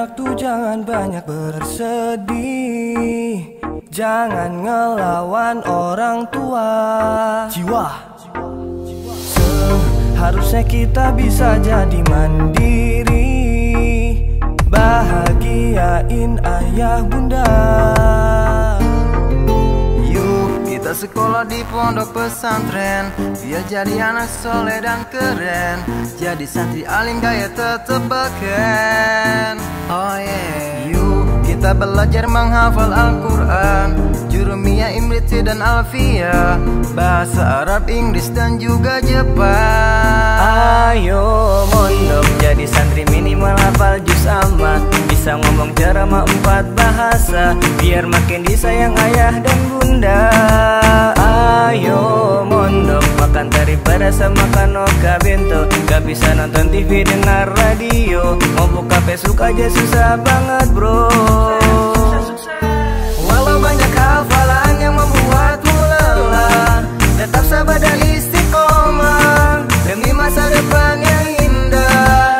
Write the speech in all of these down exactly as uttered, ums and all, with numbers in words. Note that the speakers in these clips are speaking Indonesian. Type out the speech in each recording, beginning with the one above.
anak tuh jangan banyak bersedih, jangan ngelawan orang tua. Jiwa seharusnya kita bisa jadi mandiri, bahagiain ayah bunda. Kita sekolah di pondok pesantren, biar jadi anak soleh dan keren, jadi santri alim gaya tetep beken. Oh yeah. Yuk kita belajar menghafal Al-Quran, Jurumiyah, Imriti dan Alfiyah, bahasa Arab, Inggris dan juga Jepang. Ayo mondok jadi santri minimal hafal juz amma, bisa ngomong ceramah empat bahasa, biar makin disayang ayah dan bunda. Ayo mondok makan daripada sama kanoka bento, gak bisa nonton T V dengar radio, mau buka Facebook aja susah banget bro. Walau banyak hafalan yang membuatmu lelah, tetap sabar dan istiqomah demi masa depan yang indah.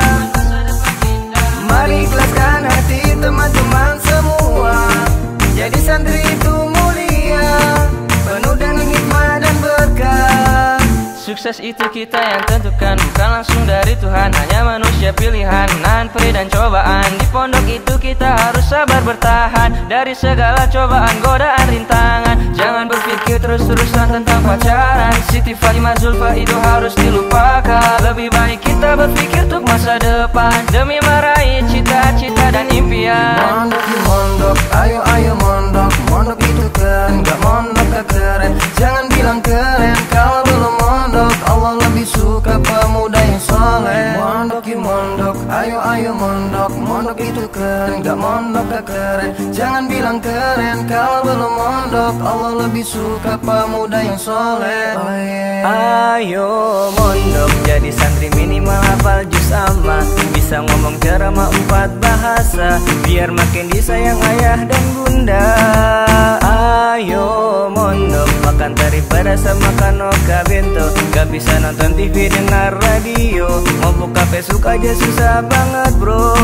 Mari ikhlaskan hati teman-teman semua, jadi santri itu mulia, penuh dengan hikmah dan berkah. Sukses itu kita yang tentukan, bukan langsung dari Tuhan, hanya manusia pilihan. Nahan perih dan cobaan, di pondok itu kita harus sabar bertahan dari segala cobaan, godaan, rintangan. Jangan berpikir terus-terusan tentang pacaran, Siti Fatimah Zulfa itu harus dilupakan. Lebih baik kita berpikir untuk masa depan, demi meraih cita-cita dan impian. Mondok di mondok, ayo ayo mondok, mondok itu keren, gak mondok gak keren. Jangan bilang keren kalau belum mondok, Allah lebih suka pemuda yang soleh. Mondok di mondok, ayo ayo mondok, mondok itu keren, gak mondok gak keren. Jangan bilang keren kalau belum mondok, Allah lebih suka pemuda yang soleh. Oh, yeah. Ayo mondok jadi santri minimal hafal juz amma, bisa ngomong ceramah empat bahasa, biar makin disayang ayah dan bunda. Ayo mondok makan daripada sama kanoka bento, gak bisa nonton T V dengar radio, mau buka Facebook aja susah banget bro.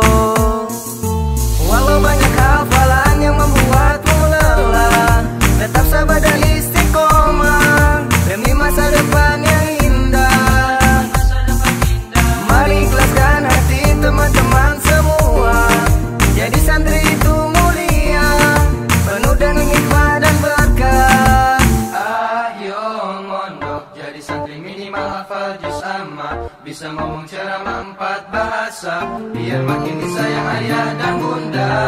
Walau banyak hafalan yang membuatmu lelah, tetap sabar dan istiqomah demi masa depan yang indah. Mari ikhlaskan hati teman-teman semua, jadi santri itu mulia, penuh dengan hikmah dan berkah. Ayo mondok jadi santri minimal hafal juz amma, bisa ngomong ceramah empat bahasa, biar makin disayang ayah dan bunda.